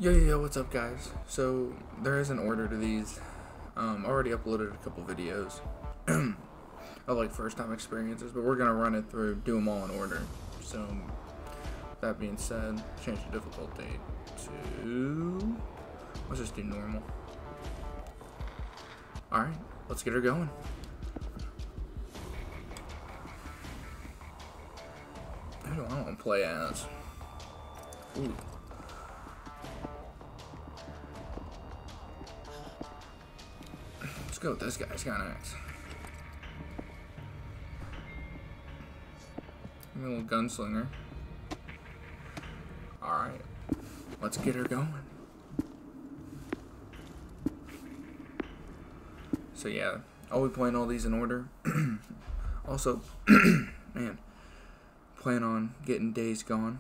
Yo, what's up, guys? So, there is an order to these. I already uploaded a couple videos of like first time experiences, but we're gonna run it through, do them all in order. So, that being said, change the difficulty to, let's just do normal. Alright, let's get her going. Who do I want to play as? Ooh. Let's go with this guy. He's kind of nice. A little gunslinger. Alright. Let's get her going. So yeah, I'll be playing all these in order. Also, man, plan on getting Days Gone.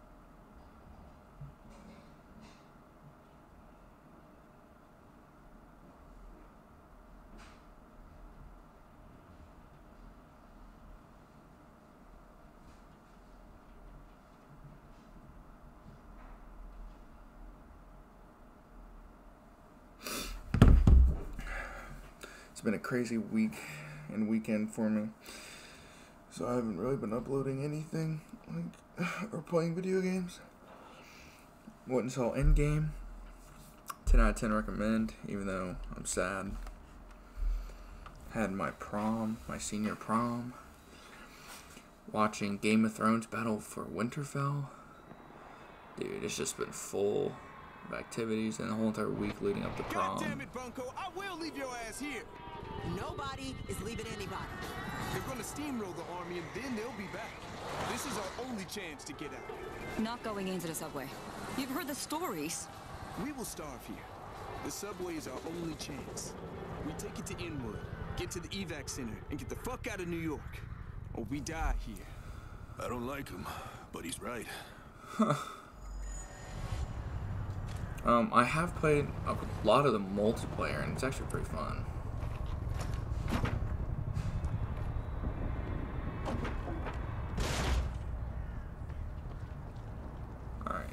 It's been a crazy week and weekend for me, so I haven't really been uploading anything or playing video games. Went and saw Endgame. 10 out of 10 recommend, even though I'm sad. Had my prom, my senior prom. Watching Game of Thrones Battle for Winterfell. Dude, it's just been full of activities and the whole entire week leading up to prom. God damn it, Bunko! I will leave your ass here. Nobody is leaving anybody. They're gonna steamroll the army and then they'll be back. This is our only chance to get out. Not going into the subway. You've heard the stories. We will starve here. The subway is our only chance. We take it to Inwood, get to the evac center, and get the fuck out of New York. Or we die here. I don't like him, but he's right. I have played a lot of the multiplayer, and it's actually pretty fun. Alright.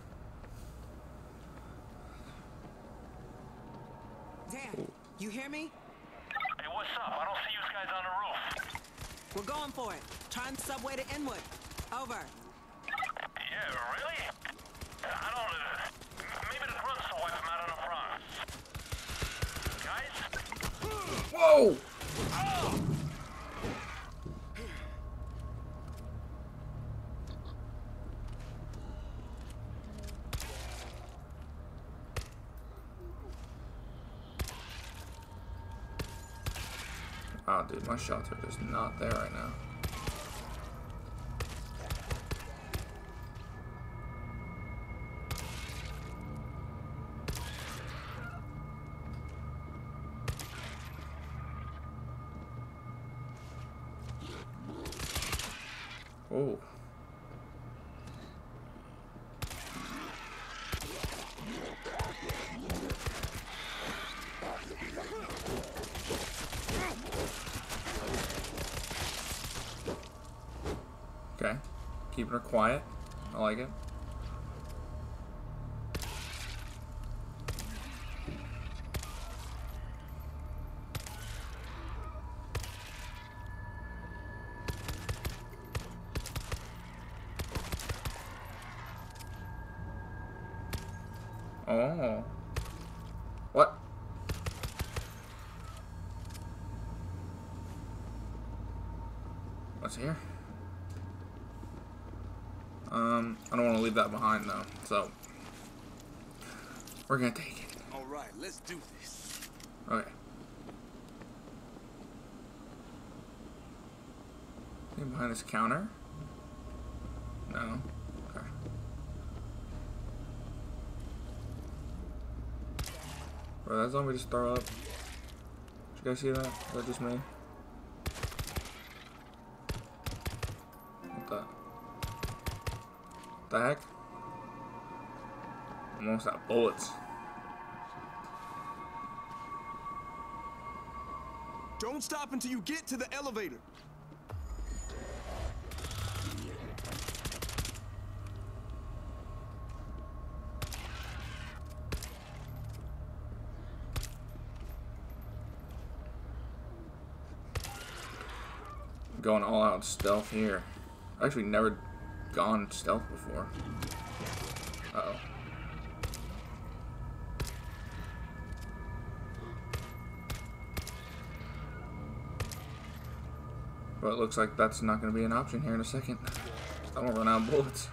Dan, you hear me? Hey, what's up? I don't see you guys on the roof. We're going for it. Trying the subway to Inwood. Over. Yeah, really? I don't... maybe the grunts will wipe them out on the front. Guys? Whoa! Oh! Wow, dude, my shots are just not there right now. Oh. Okay. Keeping her quiet. I like it. Oh. What? What's here? I don't want to leave that behind though, so we're gonna take it. All right, let's do this. Okay. Anything behind this counter? No. Okay. Bro, that zombie just throw up. Did you guys see that? Is that just me? What the heck? Almost out bullets. Don't stop until you get to the elevator. Going all out stealth here. Actually, never gone stealth before. Uh-oh. But it looks like that's not going to be an option here in a second. I don't run out of bullets.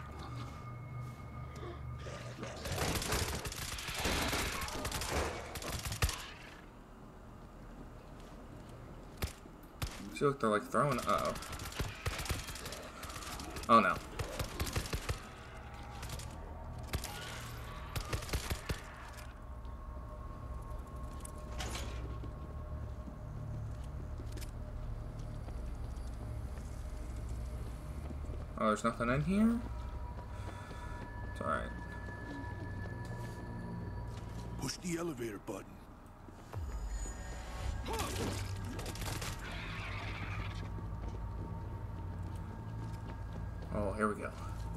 See, look, they're like throwing. Uh-oh. Oh no. Oh, there's nothing in here? It's alright. Push the elevator button. Oh, here we go.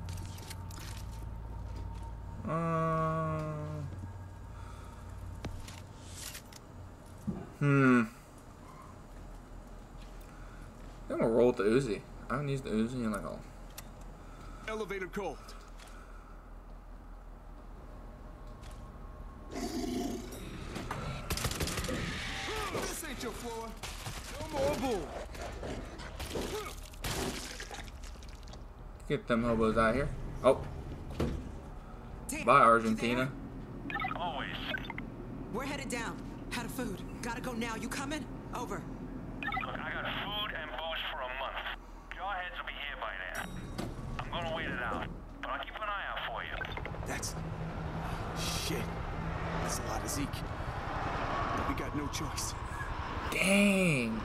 I'm gonna roll with the Uzi. I haven't used the Uzi in like a... Elevator cold. This ain't your floor. No more bull. Get them hobos out of here. Oh. Damn, Bye, you Argentina. Always. there? We're headed down. Out of food. Gotta go now. You coming? Over. Look, I got food and booze for a month. Jarheads will be here by then. I'm gonna wait it out, but I'll keep an eye out for you. That's... shit. That's a lot of Zeke. But we got no choice. Dang.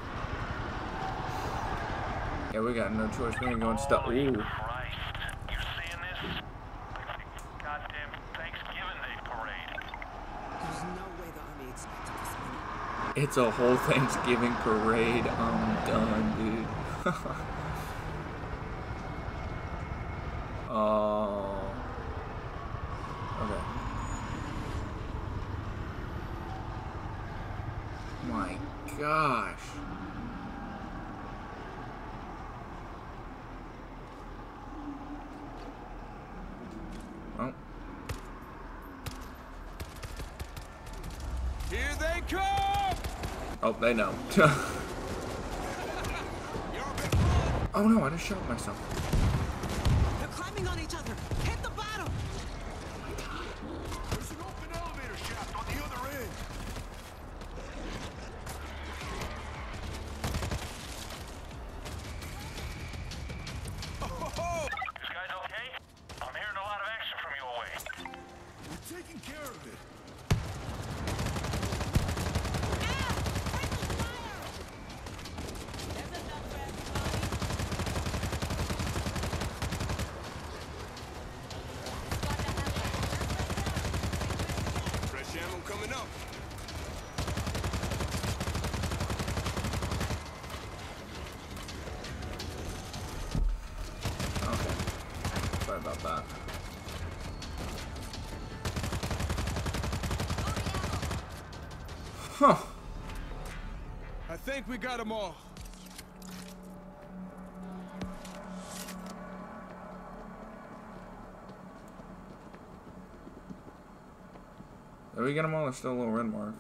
Yeah, we got no choice. We're gonna go and stuff. Holy Ooh. Christ. You seeing this? Like the goddamn Thanksgiving Day parade. There's no way the army expected this many. It's a whole Thanksgiving parade. I'm done, dude. Oh. Okay. My gosh. Oh. Here they come! Oh, they know. Oh no, I just shot myself. They're climbing on each other. Hit the bottom. There's an open elevator shaft on the other end. Oh, You guys okay? I'm hearing a lot of action from your way. We're taking care of it. fresh ammo coming up. Okay. Sorry about that. Huh. I think we got them all. Did we get them all? There's still a little red mark.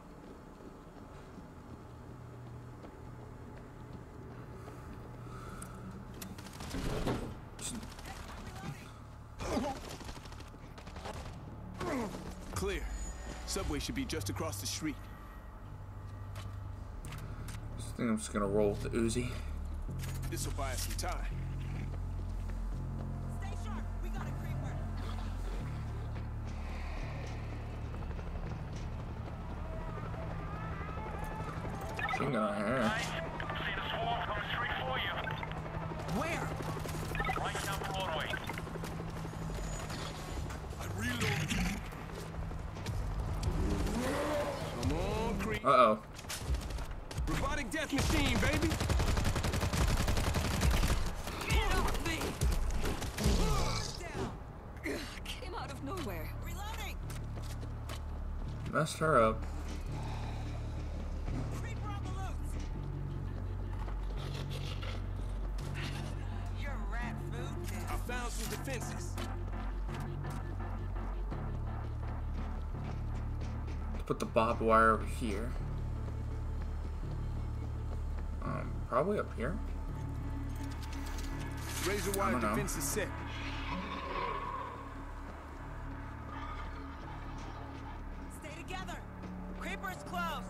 Clear. Subway should be just across the street. I think I'm just gonna roll with the Uzi. This will buy us some time. Stay sharp. We got a creeper. She ain't got hair. Guys, see the swarm coming straight for you. Where? Right down Broadway. I reload. Come on, creep. Uh-oh. Robotic death machine, baby. Get off me! Down. Came out of nowhere. Reloading. Messed her up. Creeper on the loose. defenses. Let's put the barbed wire over here. Probably up here. Razor wire defense is set. Stay together. Creeper's close.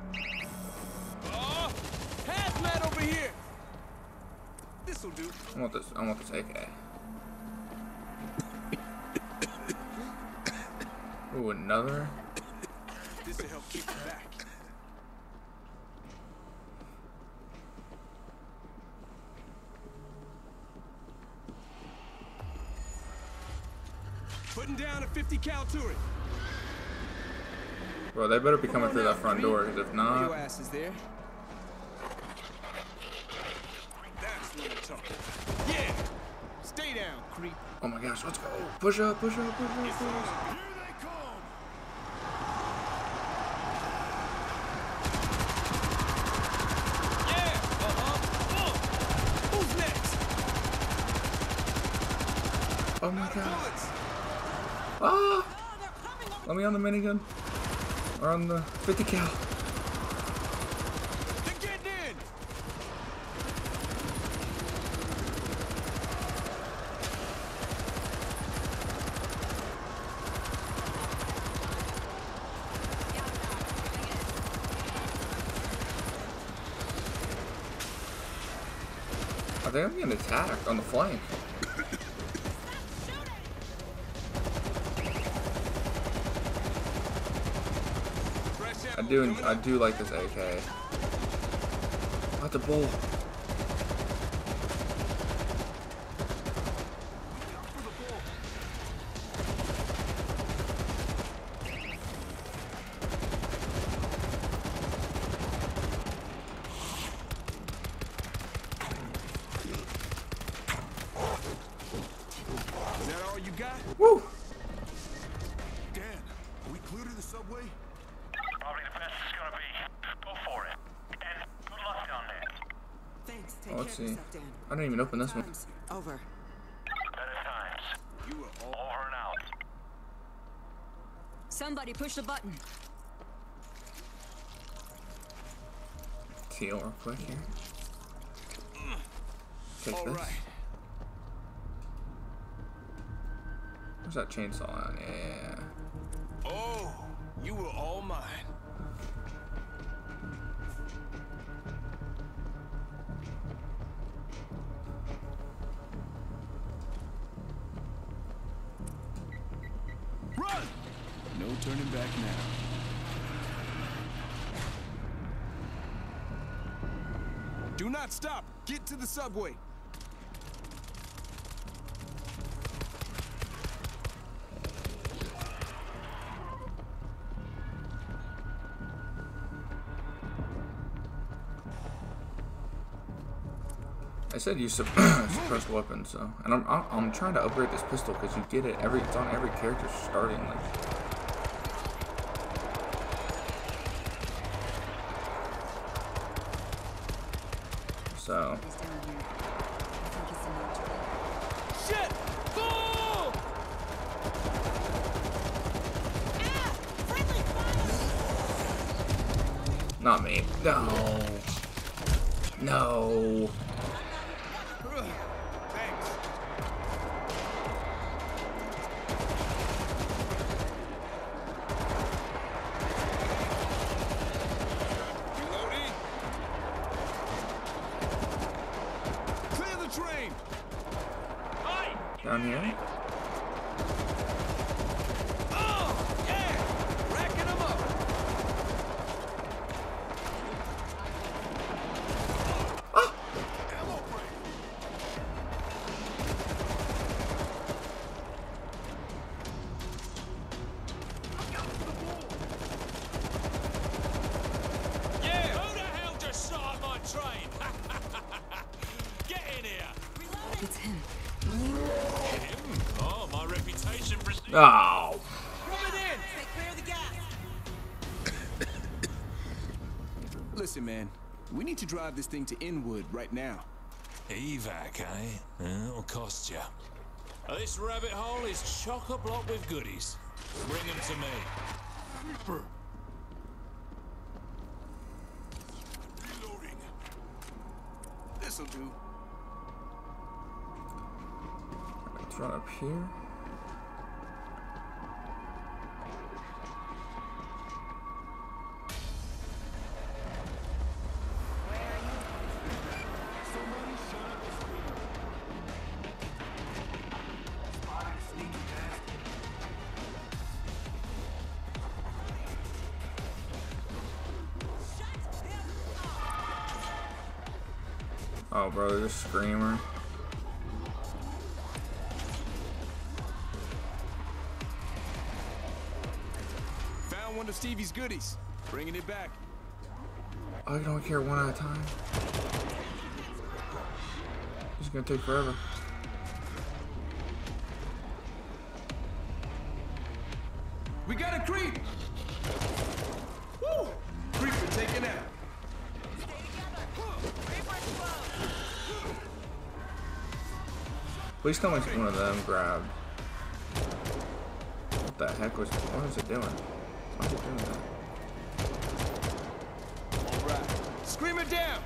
Oh, hazmat over here. This'll do. I want this AK. Ooh, another. This'll help keep it back. Putting down a 50 cal turret. Bro, they better be coming through that front door, because if Your not, ass is there. That's what I'm talking about. Yeah. Stay down, creep. oh my gosh, let's go. Push up, push up, push up, push up. Here they come! Yeah. Who's next? Oh my god. Bullets. Ah! Let me on the minigun. Or on the 50 cal. They're getting in. I think I'm getting attacked on the flank. I do like this AK. What the bull? Is that all you got? Woo! Dan, are we clear to the subway? Probably the best it's gonna be. Go for it. And good luck down there. Thanks. Take Oh, care let's of see. yourself, Dan. I didn't even open this one. Times. Over. Better times. You were all Over and out. Somebody push the button. Heal real quick here. Take all this. right. Where's that chainsaw on? Yeah. Oh, you were all mine. Run! No turning back now. Do not stop. Get to the subway. I said use suppressed weapons, so and I'm trying to upgrade this pistol because you get it it's on every character starting like. So He's down here. I think it's an Shit! Fool! not me. No. No. Thanks. Reloading. Clear the train. Down here. Oh, yeah! Racking them up. Ammo break. Yeah! Who the hell just shot on my train? Get in here! It's him. Him? Oh, my reputation precedes. Oh. Rub it in! Stay clear of the gas. Listen, man. We need to drive this thing to Inwood right now. Evac, eh? It'll cost you. This rabbit hole is chock-a-block with goodies. Bring them to me. Reaper. Reloading. This'll do. Let's run up here. Oh, bro, there's a screamer. Found one of Stevie's goodies. Bringing it back. I don't care one at a time. It's gonna take forever. We got a creep! Woo! Creeper taken out. Please tell me one of them grabbed. What the heck was it doing? Why is it doing that? Alright. Screamer down!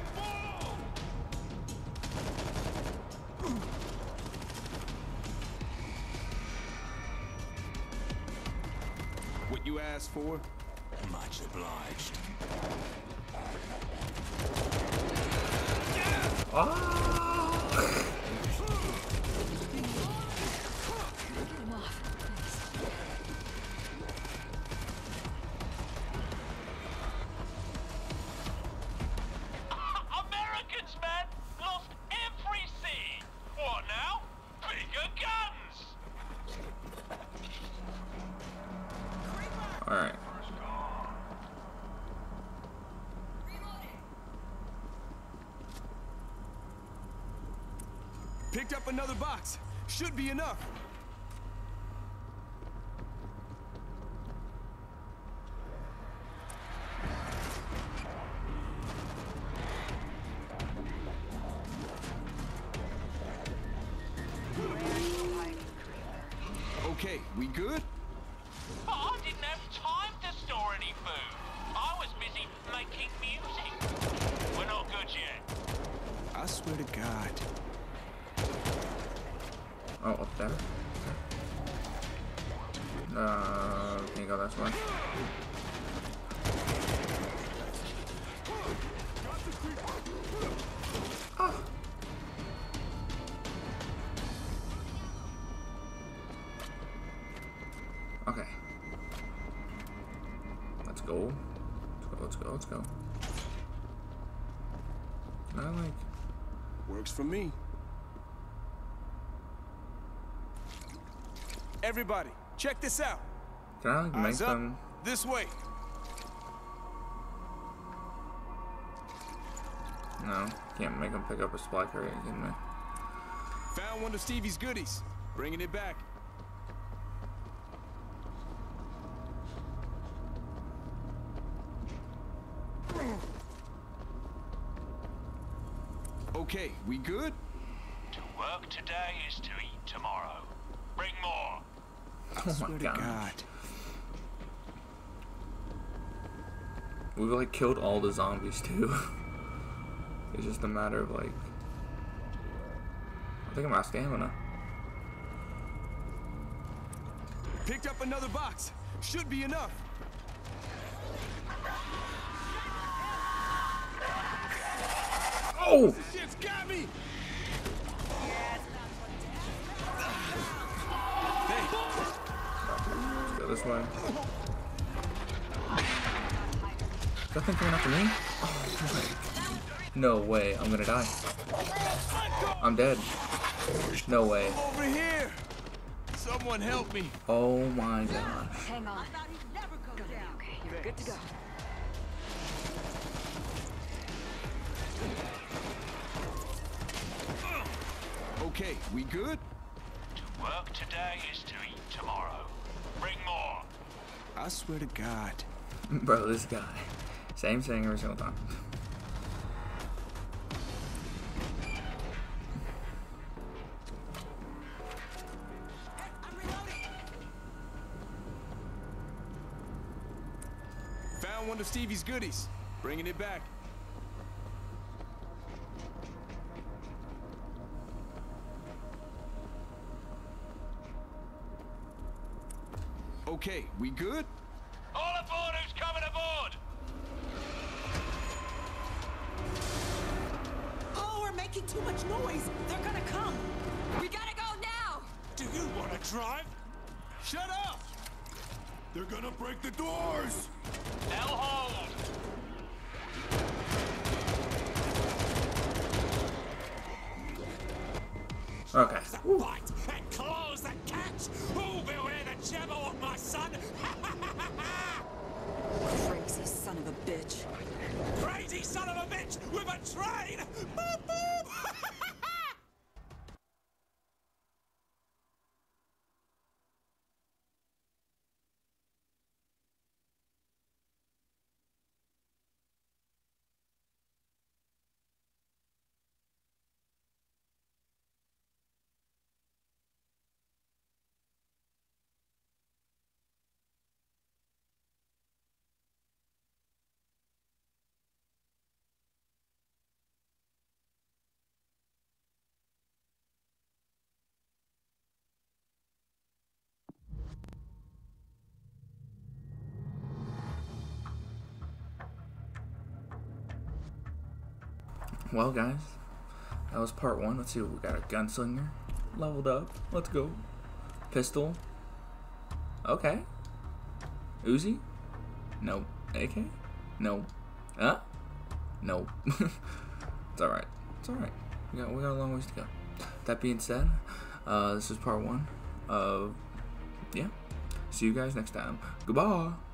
What you asked for? Much obliged. Americans, man, lost every scene. What now? Bigger guns. Alright. Picked up another box. Should be enough. Okay, we good? But I didn't have time to store any food. I was busy making music. We're not good yet. I swear to God. Oh, up there. Can't go this way. Oh. Okay. Let's go. Let's go. Let's go. Can I like? Works for me. Everybody, check this out. Can I like make Eyes up. them? This way. No, can't make them pick up a supply crate. Can I? Found one of Stevie's goodies. Bringing it back. Okay, we good? To work today is to eat tomorrow. Bring more. Oh my Swear to god. God. We've like killed all the zombies too. It's just a matter of like. I think I'm out of stamina. Picked up another box. Should be enough. Oh! This shit's got me. Let's go this way. Is that thing coming after me? Oh my. No way, I'm gonna die. I'm dead. No way. Over here. Someone help me. Oh my gosh. Hang on. Gonna be okay. You're good to go. Okay, we good? To work today is to eat tomorrow. Bring more. I swear to God. Bro, this guy. Same thing every single time. found one of Stevie's goodies. Bringing it back. Okay, we good? All aboard who's coming aboard! Oh, we're making too much noise. They're gonna come. We gotta go now! Do you want to drive? Shut up! They're gonna break the doors! L hold! Okay. That bite and claws that catch! Oh, beware the jabber of my son! Crazy son of a bitch. Crazy son of a bitch with a train! Boop, boop. Well, guys, that was part 1. Let's see what we got. A gunslinger. Leveled up. Let's go. Pistol. Okay. Uzi? Nope. AK? Nope. Huh? Nope. It's alright. It's alright. We got a long ways to go. That being said, this is part 1 of, yeah. See you guys next time. Goodbye.